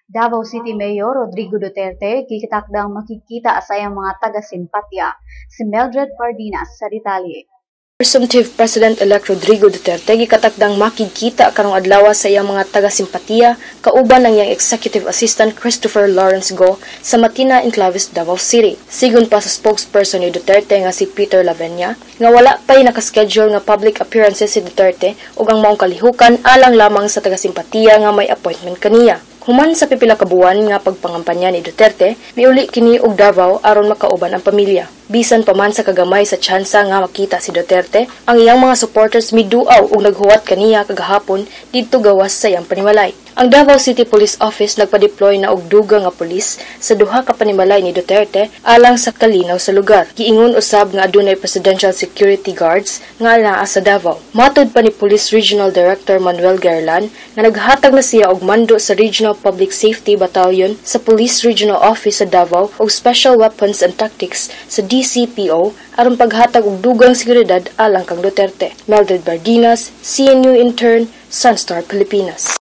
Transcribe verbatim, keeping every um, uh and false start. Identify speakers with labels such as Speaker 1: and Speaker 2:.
Speaker 1: Davao City Mayor Rodrigo Duterte gikitakdang makikita sa iyang mga taga-simpatya. Si Mildred Pardinas sa detalye.
Speaker 2: Presumptive President-elect Rodrigo Duterte gikatakdang makikita karong adlaw sa iyang mga taga-simpatiya kauban ang iyang Executive Assistant Christopher Lawrence Go sa Matina Enclaves, Davao City. Sigon pa sa spokesperson ni Duterte nga si Peter Lavenia nga wala pa'y nakaschedule nga public appearances si Duterte ug ang maong kalihukan alang lamang sa taga-simpatiya nga may appointment kaniya. Human sa pipila ka buwan nga pagpangampanya ni Duterte, miuli kini og Davao aron makauban ang pamilya. Bisan pa man sa kagamay sa tsansa nga makita si Duterte, ang iyang mga supporters miduaw ug naghuwat kaniya kagahapon didto gawas sa iyang panimalay. Ang Davao City Police Office nagpa-deploy na og duga nga pulis sa duha ka panimalay ni Duterte alang sa kalinaw sa lugar. Giingon usab nga adunay presidential security guards nga naa sa Davao. Matud pa ni Police Regional Director Manuel Garlan nga naghatag na siya og mando sa Regional Public Safety Battalion sa Police Regional Office sa Davao og Special Weapons and Tactics sa D C P O aron paghatag og dugang seguridad alang kang Duterte. Mildred Pardinas, C N U intern, Sunstar Pilipinas.